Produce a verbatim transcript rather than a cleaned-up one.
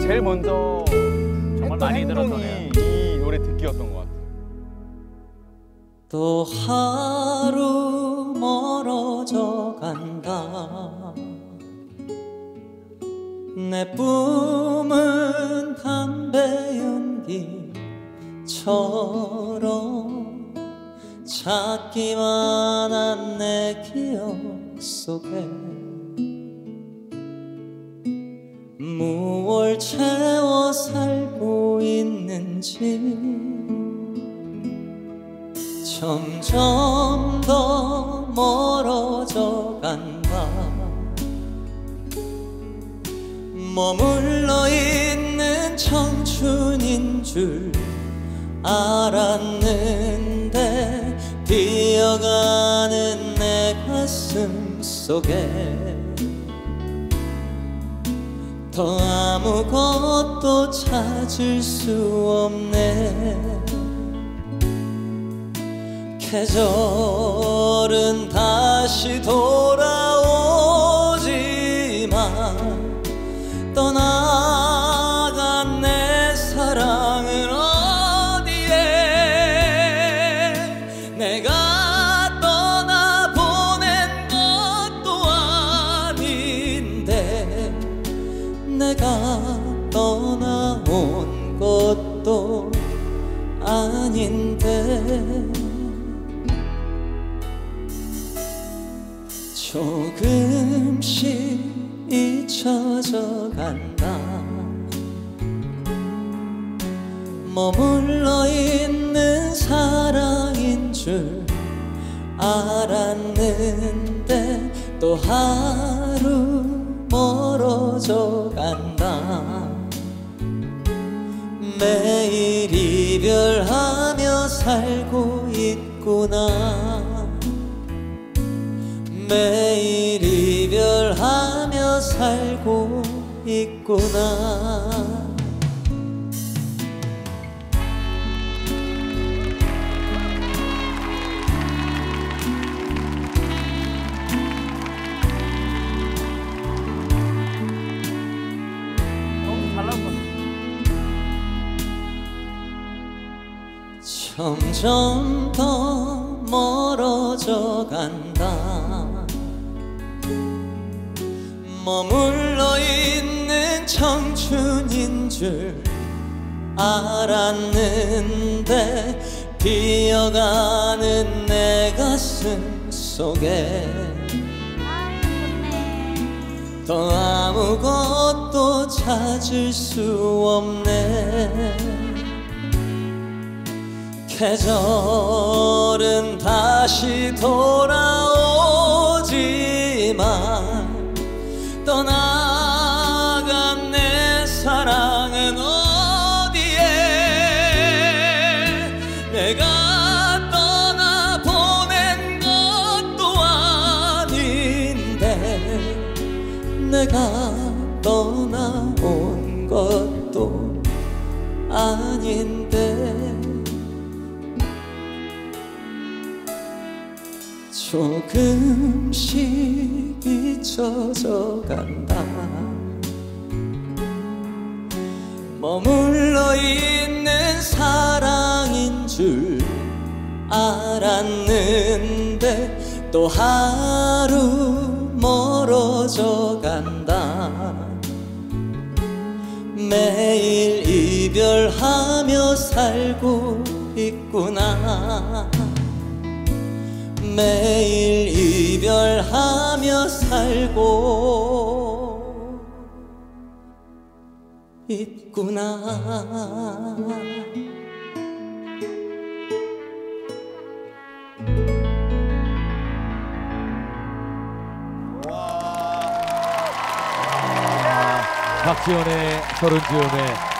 제일 먼저 정말 많이 들었던 노래. 이 노래 듣기였던 것 같아요. 또 하루 멀어져 간다. 내 꿈은 담배 연기처럼 찾기만 한 내 기억 속에 무얼 채워 살고 있는지 점점 더 멀어져 간다. 머물러 있는 청춘인 줄 알았는데 비어가는 내 가슴 속에 더 아무것도 찾을 수 없네. 계절은 다시 돌아오지만 떠나간 내 사랑은 어디에. 내가 떠나보낸 것도 아닌데 내가 떠나온 것도 아닌데 조금씩 잊혀져 간다. 머물러 있는 사랑인 줄 알았는데 또 하루 멀어져 간다. 매일 이별하며 살고 있구나. 매일 이별하며 살고 있구나. 너무 잘 나온 것 같아요. 점점 더 멀어져 간다. 머물러 있는 청춘인 줄 알았는데 비어가는 내 가슴 속에 더 아무것도 찾을 수 없네. 계절은 다시 돌아오지만 떠나간 내 사랑은 어디에. 내가 떠나보낸 것도 아닌데 내가 떠나온 것도 아닌데 조금씩 잊혀져 간다. 머물러 있는 사랑인 줄 알았는데 또 하루 멀어져 간다. 매일 이별하며 살고 있구나. 매일 이별하며 살고 있구나. 박지원의 서른즈음의